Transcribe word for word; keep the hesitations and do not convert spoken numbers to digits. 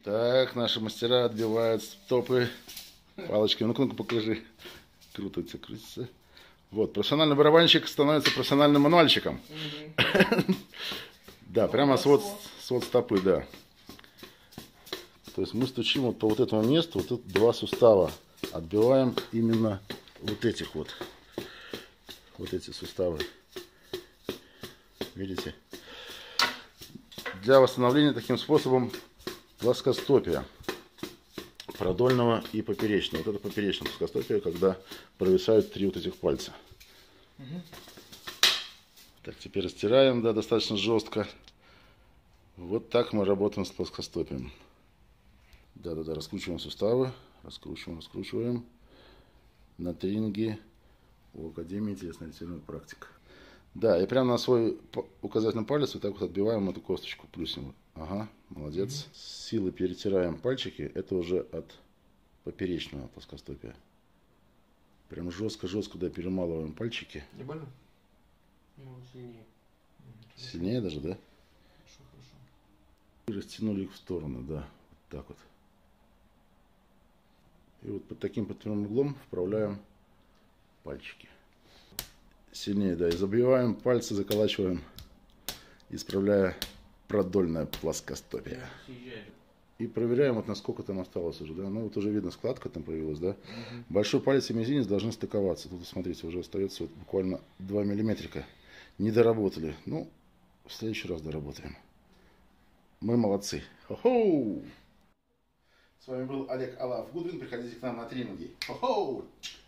Итак, наши мастера отбивают стопы палочками. Ну-ка, ну-ка, покажи. Крутится, крутится. Вот, профессиональный барабанщик становится профессиональным мануальщиком. Да, прямо свод стопы, да. То есть мы стучим вот по вот этому месту, вот тут два сустава. Отбиваем именно вот этих вот. Вот эти суставы. Видите? Для восстановления таким способом плоскостопия продольного и поперечного. Вот это поперечное плоскостопие, когда провисают три вот этих пальца. Угу. Так, теперь растираем, да, достаточно жестко. Вот так мы работаем с плоскостопием. Да-да-да, раскручиваем суставы, раскручиваем, раскручиваем. На тренинге у Академии телесно-ориентированной практики. Да, и прямо на свой указательный палец вот так вот отбиваем эту косточку плюснем. Ага, молодец. Mm-hmm. С силой перетираем пальчики. Это уже от поперечного плоскостопия. Прям жестко-жестко, да, перемалываем пальчики. Не больно? Ну, сильнее. Сильнее даже, да? Хорошо, хорошо. И растянули их в стороны, да. Вот так вот. И вот под таким под прямым углом вправляем пальчики. Сильнее, да, и забиваем пальцы, заколачиваем, исправляя продольное плоскостопие. И проверяем, вот насколько там осталось уже, да. Ну вот уже видно, складка там появилась, да. Угу. Большой палец и мизинец должны стыковаться. Тут, смотрите, уже остается вот буквально два миллиметрика. Не доработали. Ну, в следующий раз доработаем. Мы молодцы. Хо-хоу! С вами был Олег Алаф Гудвин. Приходите к нам на тренинги. Хо-хоу!